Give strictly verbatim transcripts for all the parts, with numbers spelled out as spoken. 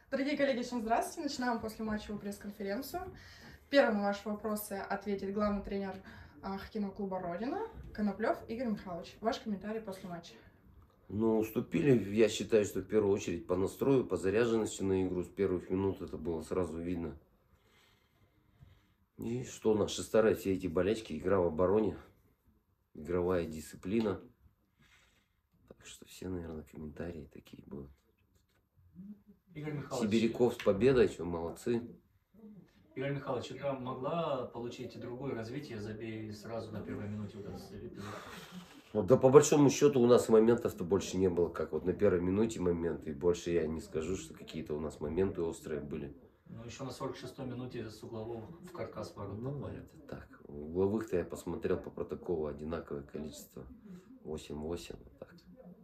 Дорогие коллеги, всем здравствуйте. Начинаем послематчевую пресс-конференцию. Первым на ваши вопросы ответит главный тренер а, хоккейного клуба «Родина» Коноплев Игорь Михайлович. Ваш комментарий после матча. Ну, уступили, я считаю, что в первую очередь по настрою, по заряженности на игру. С первых минут это было сразу видно. И что наши старые все эти болячки, игра в обороне, игровая дисциплина. Так что все, наверное, комментарии такие будут. Игорь Михайлович, Сибиряков с победой, что молодцы. Игорь Михайлович, игра могла получить другое развитие, забей сразу на первой минуте вот этот эпизод? Вот, да по большому счету у нас моментов-то больше не было, как вот на первой минуте моменты. И больше я не скажу, что какие-то у нас моменты острые были. Ну, еще на сорок шестой минуте с углового в каркас ворот Ну, попали. это так. Угловых-то я посмотрел по протоколу одинаковое количество. восемь-восемь. Вот так.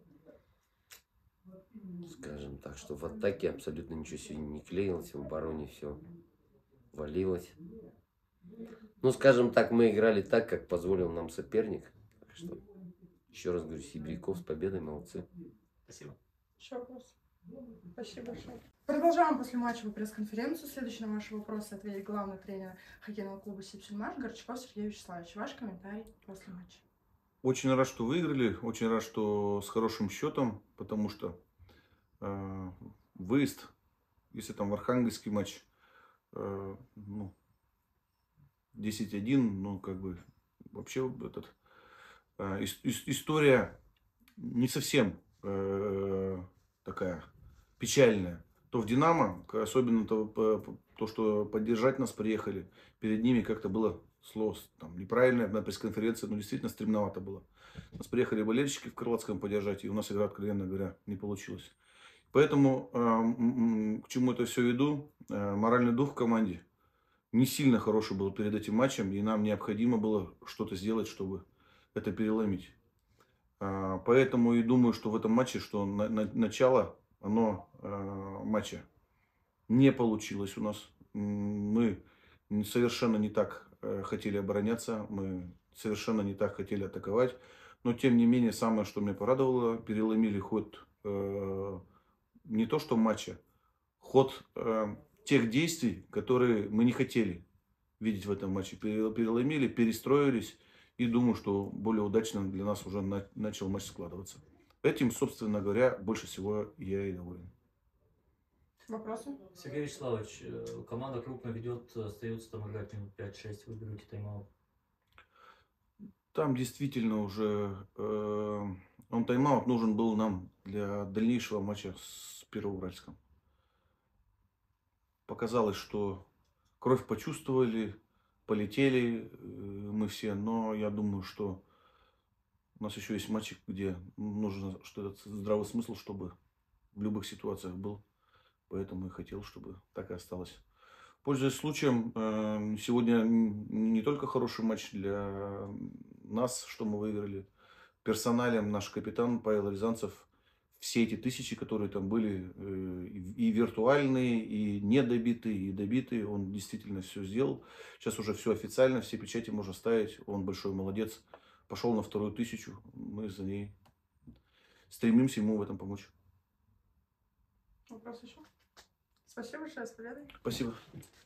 Скажем так, что в атаке абсолютно ничего сегодня не клеилось, в обороне все валилось. Ну, скажем так, мы играли так, как позволил нам соперник. Так что, еще раз говорю, Сибиряков с победой, молодцы. Спасибо. Еще вопрос? Спасибо большое. Продолжаем послематчевую пресс-конференцию. Следующий на ваши вопросы ответит главный тренер хоккейного клуба «Сибсельмаш» Горчаков Сергей Вячеславович. Ваш комментарий после матча. Очень рад, что выиграли, очень рад, что с хорошим счетом, потому что э, выезд, если там в Архангельский матч, э, ну, десять один, ну, как бы, вообще этот, э, ис- ис- история не совсем э, такая печальная. То в «Динамо», к- особенно то, по- по- то, что поддержать нас приехали, перед ними как-то было слово там, неправильное на пресс-конференции, но действительно стремновато было. У нас приехали болельщики в Крылатском поддержать, и у нас игра, откровенно говоря, не получилась. Поэтому э, м, м, к чему это все веду? Э, моральный дух в команде не сильно хороший был перед этим матчем, и нам необходимо было что-то сделать, чтобы это переломить. А, Поэтому и думаю, что в этом матче, что на- на- начало, оно э, матча не получилось у нас. М, Мы совершенно не так э, хотели обороняться, мы совершенно не так хотели атаковать. Но тем не менее, самое, что меня порадовало, переломили ход э, не то что матча, ход э, тех действий, которые мы не хотели видеть в этом матче. Пере- Переломили, перестроились. И думаю, что более удачно для нас уже на- начал матч складываться. Этим, собственно говоря, больше всего я и доволен. Вопросы? Сергей Вячеславович, э, команда крупно ведет, остается там играть минут пять-шесть, вы берете тайм-аут. Там действительно уже э, он тайм-аут нужен был нам для дальнейшего матча с Первоуральском. Показалось, что кровь почувствовали, полетели э, мы все, но я думаю, что у нас еще есть матчи, где нужно, что этот здравый смысл, чтобы в любых ситуациях был. Поэтому и хотел, чтобы так и осталось. Пользуясь случаем, э, сегодня не только хороший матч для нас, что мы выиграли. Персоналем наш капитан Павел Рязанцев, все эти тысячи, которые там были, э, и виртуальные, и недобитые, и добитые, он действительно все сделал. Сейчас уже все официально, все печати можно ставить. Он большой молодец. Пошел на вторую тысячу. Мы за ней стремимся ему в этом помочь. Вопрос еще? Спасибо большое, с победой. Спасибо.